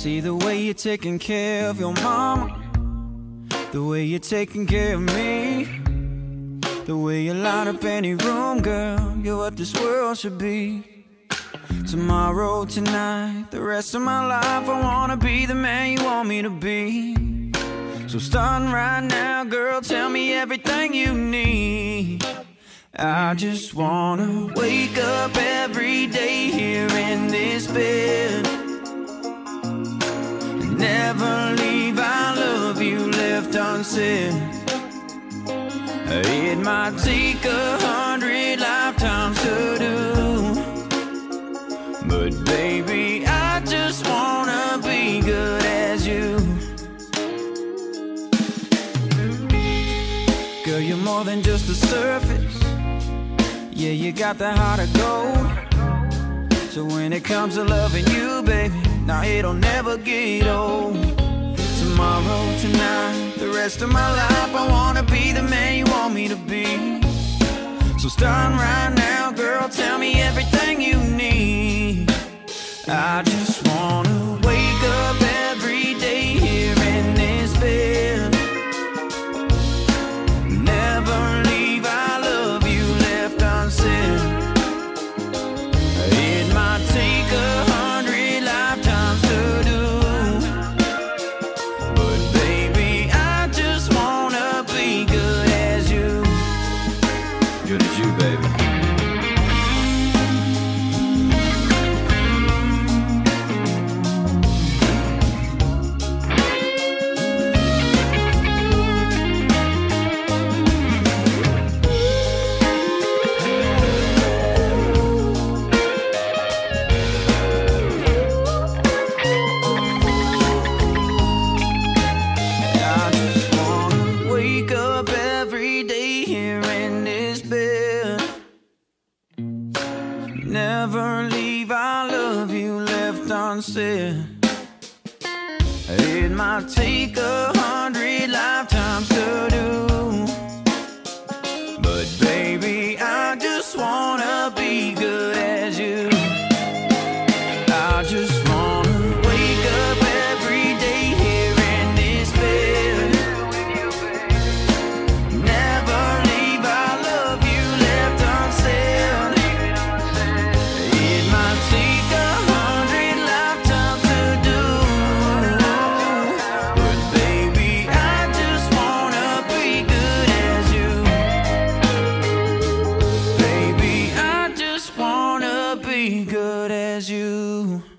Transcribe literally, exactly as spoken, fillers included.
See the way you're taking care of your mama, the way you're taking care of me, the way you light up any room, girl. You're what this world should be. Tomorrow, tonight, the rest of my life, I wanna be the man you want me to be. So starting right now, girl, tell me everything you need. I just wanna wake up every day here in this bed and never leave I love you left unsaid. It might take a hundred lifetimes to do, but baby, I just wanna be good as you. Girl, you're more than just the surface. Yeah, you got the heart of gold. So when it comes to loving you, baby, now it'll never get old. Tomorrow, tonight, the rest of my life, I wanna be the man you want me to be. So starting right now, girl, tell me everything you need. I just wanna wake up every day here in this bed, never leave I love you left unsaid. It might take a hundred lifetimes to do, but baby, I just wanna be good as you. Good as you, baby. Never leave I love you left unsaid. It might take a hundred lifetimes to do, but baby, I just wanna be good as you. I just wanna wake up every day here in this bed, never leave I love you left unsaid. Take a hundred lifetimes to do, but baby, I just wanna be good as you. Baby, I just wanna be good as you.